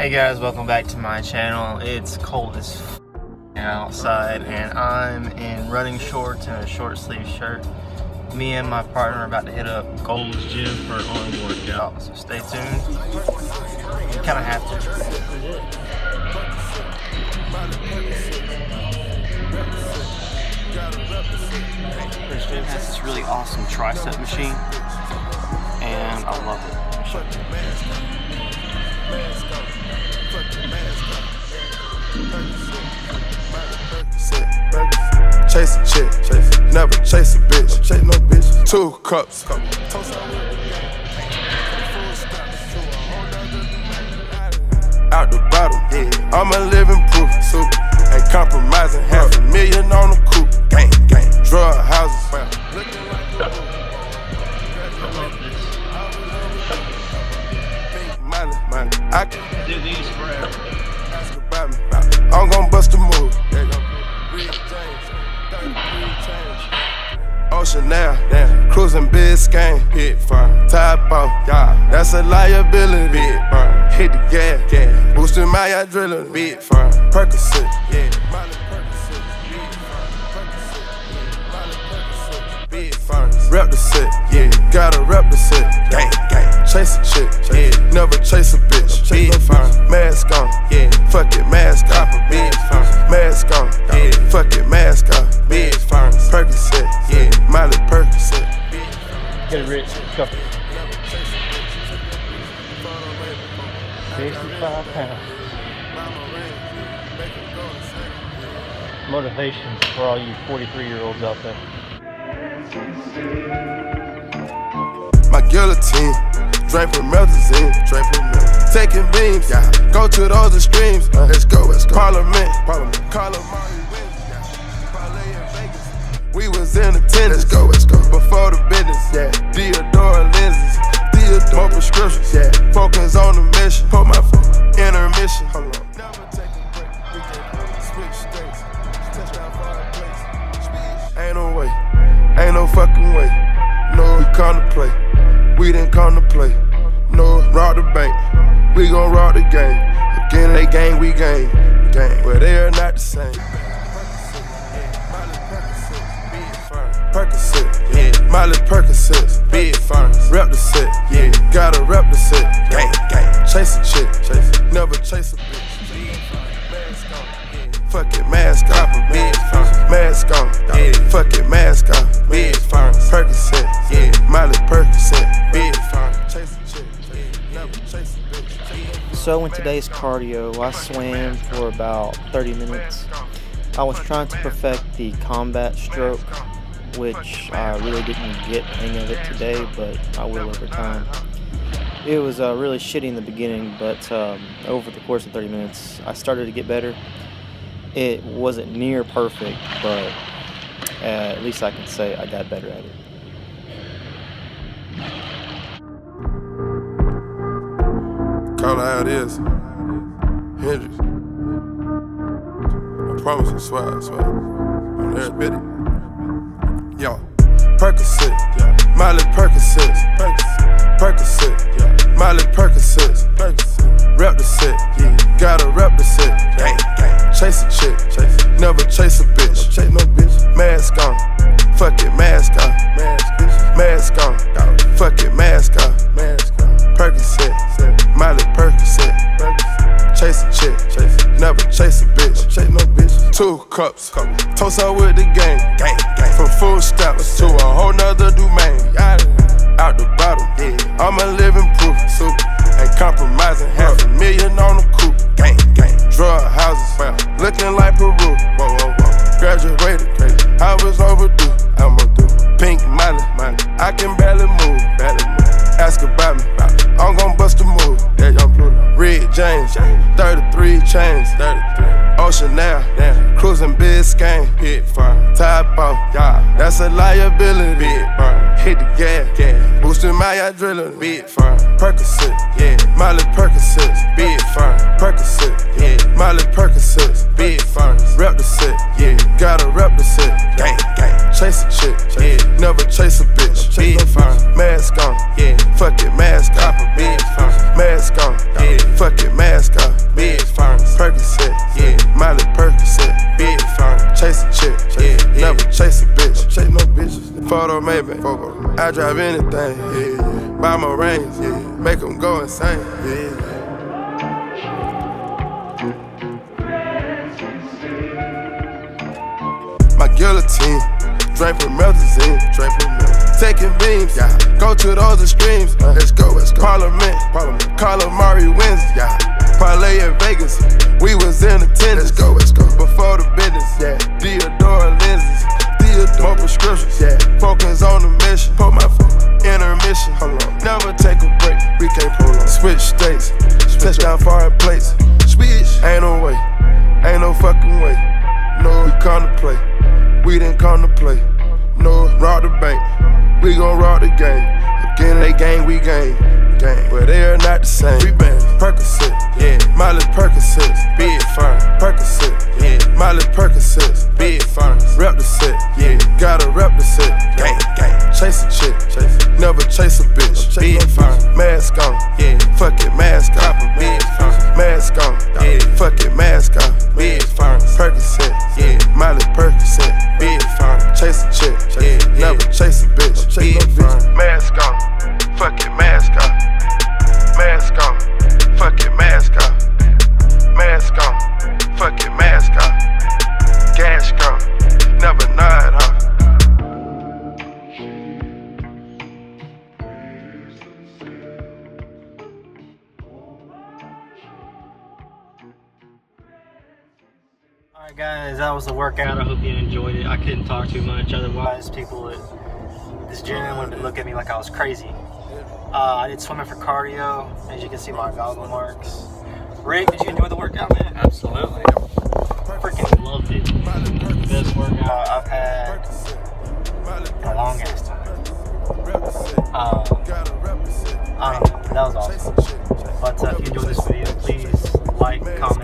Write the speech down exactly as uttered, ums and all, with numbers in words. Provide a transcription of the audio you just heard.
Hey guys, welcome back to my channel. It's cold as f outside and I'm in running shorts and a short sleeve shirt. Me and my partner are about to hit up Gold's Gym for an arm workout, so stay tuned. You kind of have to. This gym has this really awesome tricep machine and I love it. Chase a chick, chase, never chase a bitch, chase no bitch. Two cups. Out the bottom, yeah. I'm a living proof, super. Ain't compromising, half a million on the coupe. Gang, gang, drug houses. Money, money. I can do these forever. Ask about me. I'm gon' bust a move. Ocean now, damn. Cruising Biscayne, hit fire. Top off, yeah. That's a liability, big fire. Hit the gas, gas. Boosting my adrenaline, big fire. Percocet, yeah. Molly Percocet, big fire. Rep the set, yeah. Gotta rep the set, gang, gang. Chase a chick, yeah. Never chase a bitch, big fire. Mask on, yeah. Fuck it, mask off, big fire. Mask on, yeah. Fuck it, mask off, big fire. Percocet, yeah. Molly Percocet. Get it rich, go. sixty-five pounds. Motivation for all you forty-three year olds out there. My guillotine, draped with melazine, draped with melazine. Taking beams, yeah. Go to those extremes. Uh, let's go, let's go. Parliament, Parliament. Call them all you win. We was in attendance, let's go, let's go. Before the business, yeah. Deodora lenses, Deodora. More prescriptions, yeah. Focus on the mission, put my phone, intermission. Hold on. Never take a break, we can switch states. Touchdown for our place. Ain't no way, ain't no fucking way. No, we come to play, we didn't come to play. No, rob the bank, we gon' rob the game. Again, they gang, we gang, gang. But they are not the same. Percocet, yeah. Molly Percocet, big furnace. Rep the set, yeah. Gotta rep the set, gang, gang. Chase a chick, chase, never chase a bitch. Mask on, yeah. Fuck it, mask off, big furnace. Mask on, yeah. Fuck it, mask off, big furnace. Percocet, yeah. Molly Percocet, big furnace. Chase a chick, yeah. Never chase a bitch. So in today's cardio, I swam for about thirty minutes. I was trying to perfect the combat stroke, which I really didn't get the hang of it today, but I will over time. It was uh, really shitty in the beginning, but um, over the course of thirty minutes, I started to get better. It wasn't near perfect, but uh, at least I can say I got better at it. Call it how it is. Hendrix. I promise I swear, I swear. I'm there, bitty. Yo, Percocet, yeah. Molly Percocet, Percocet, yeah. Molly Percocet, rep the set, yeah. Gotta rep the set, gang, gang. Chase a chick, chase, never chase a bitch, chase no bitch. Mask on, fuck it, mask off, mask on, fuck it, mask off, Percocet, Molly Percocet, chase a chick, chase, never chase a bitch, chase no bitch. Two cups, toast her with the gang, gang, gang. From food stamps to a whole nother domain. Out the bottom, yeah. I'm a living proof, super. Ain't compromising, half a million on the coupe. Gang, gang, drug houses, looking like Peru. Whoa, whoa, whoa. Graduated, crazy. I was overdue, I'ma do. Pink Molly, money. I can barely move, barely move. Ask about me, I'm gon' bust a move. Yeah, young Pluto. Red James, thirty-three chains, thirty-three. Ocean now, damn. Cruising Biscayne, hit fire. Top off, yeah. That's a liability, big fire. Hit the gas, gas. Boosting my adrenaline, big fire. Percocet, yeah. Molly Percocet, big fire. Percocet, yeah. Molly Percocet, big fire. Rep the set, yeah. Gotta rep the set, gang, gang. Chase a chick, yeah. Never chase a bitch, big fire. Mask on, yeah. Fuck it, mask off, big fire. Mask on, yeah. Fuck it, mask off. big furnace. Percocet, yeah. Miley Percocet, big furnace. Chase a chick, yeah, yeah. Never chase a bitch. Chase no bitches. Photo maybe. I drive anything, yeah. Buy my rings, yeah. Make them go insane, yeah. My guillotine, drink from Meltazine, drink from Meltazine. Taking beams, yeah. Go to those extremes, uh, let's go, let's go. Parliament, Parliament. Calamari wins, yeah. Parlay in Vegas, we was in attendance. Let's go, let's go. Before the business, yeah. Theodore lenses, Theodore. More prescriptions, yeah. Focus on the mission. Put my phone, intermission. Hold on. Never take a break, we can't prolong. Switch states, Switch touchdown foreign plates. Switch, ain't no way, ain't no fucking way. No, we come to play. We didn't come to play. No, rob the bank. We gon' rob the game. Again, they gang, we gang. Gang. But they are not the same. We bang. Percocet, yeah. Miley Percocet, big fun. Percocet, yeah. Miley Percocet, big fun. Rep the set, yeah. Gotta rep the set. Gang, gang. Chase a chick, chase. Never chase a bitch. Big no fun. Mask on, yeah. Fuck it, mask on. Big fun. Mask on, yeah. Fuck it, mask on. Big fun. Percocet, yeah. Miley Percocet, big fun. Chase a chick, chase. Yeah. Never chase a bitch. Big no fun. Mask on, fuck it, mask on. Mask on, fuck it, mask on. Mask on, fuck it, mask on. Gas gone, never nod off. Alright guys, that was the workout. I hope you enjoyed it. I couldn't talk too much, otherwise people at this gym would have been looking at me like I was crazy. Uh, I did swimming for cardio. As you can see, my goggle marks. Rick, did you enjoy the workout, man? Absolutely. Freaking loved it. Best workout I've had in a long ass time. Um, I don't know, that was awesome. But uh, if you enjoyed this video, please like, comment.